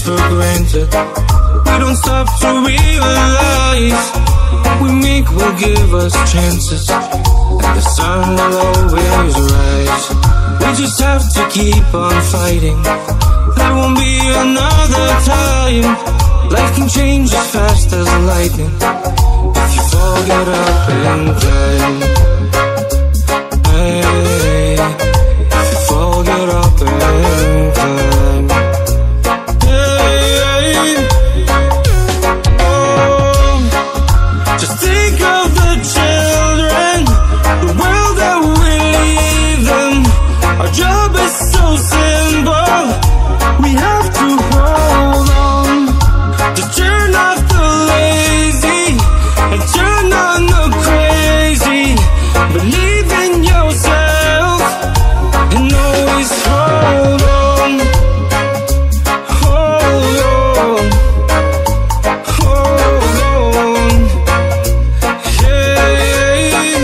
for granted. We don't stop to realize what we make will give us chances, and the sun will always rise. We just have to keep on fighting. There won't be another time. Life can change as fast as lightning. If you fall, get up and climb. Hey, if you fall, get up and climb. Hey, oh, just think of the children, the world that we leave them. Our job is so simple, we have to hold on. Just turn off the lazy and turn on the crazy. Believe in yourself and always hold on. Hold on. Hold on. Hey,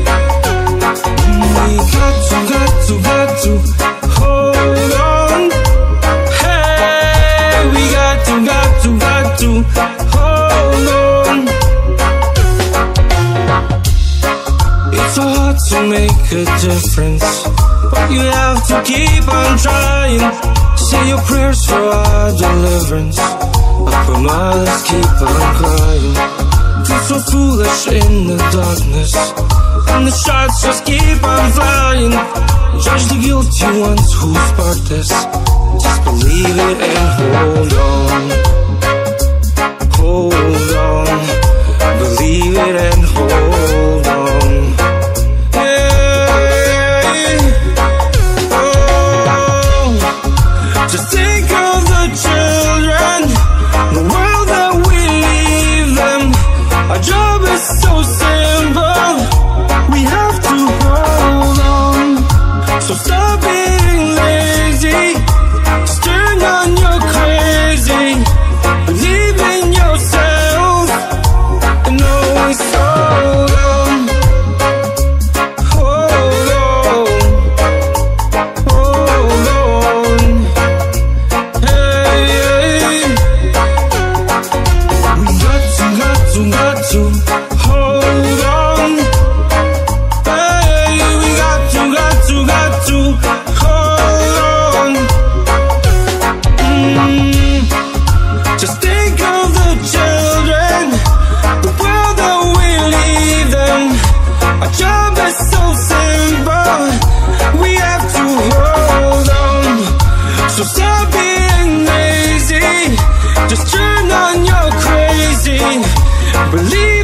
we got to hold on. Hey, we got to hold on. It's so hard to make a difference, but you have to keep on trying. Say your prayers for our deliverance. Up our mothers keep on crying. Feel so foolish in the darkness, and the shots just keep on flying. Judge the guilty ones who sparked this. Just believe it and hold on. Hold on. Believe it and hold on. Hey, oh, just think of the children, the world that we leave them. Our job is so simple, we have to hold on. So stop being lazy, just turn on your crazy. Believe in yourself and always hold on. Hold on. Hold on. Hey, hey. We got to hold on. Hey, we got to hold on. Just think of the children, the world that we leave them. Our job is so simple, we have to hold on. So stop being lazy, just turn on your crazy. Believe